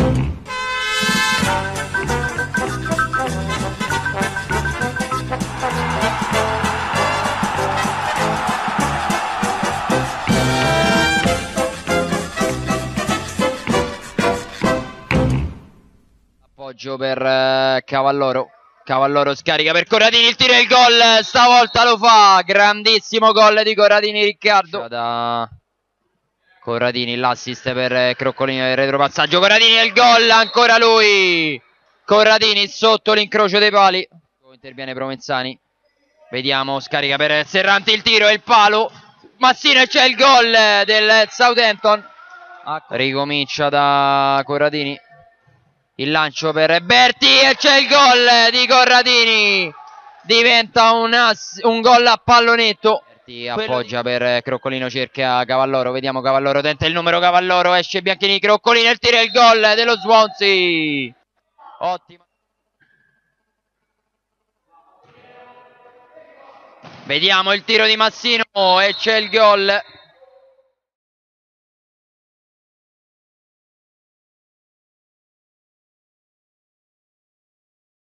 Appoggio per Cavalloro. Cavalloro scarica per Corradini, il tiro e il gol, stavolta lo fa, grandissimo gol di Corradini Riccardo. Da Corradini, l'assist per Croccolini del retropassaggio, Corradini e il gol, ancora lui, Corradini sotto l'incrocio dei pali. Interviene Provenzani, vediamo, scarica per Serranti, il tiro e il palo, Massino e c'è il gol del Southampton. Ricomincia da Corradini. Il lancio per Berti e c'è il gol di Corradini. Diventa un gol a pallonetto. Berti appoggia per Croccolino, cerca Cavalloro. Vediamo Cavalloro, tenta il numero Cavalloro. Esce Bianchini, Croccolino, il tiro e il gol dello Swansea. Ottimo. Vediamo il tiro di Massino e c'è il gol.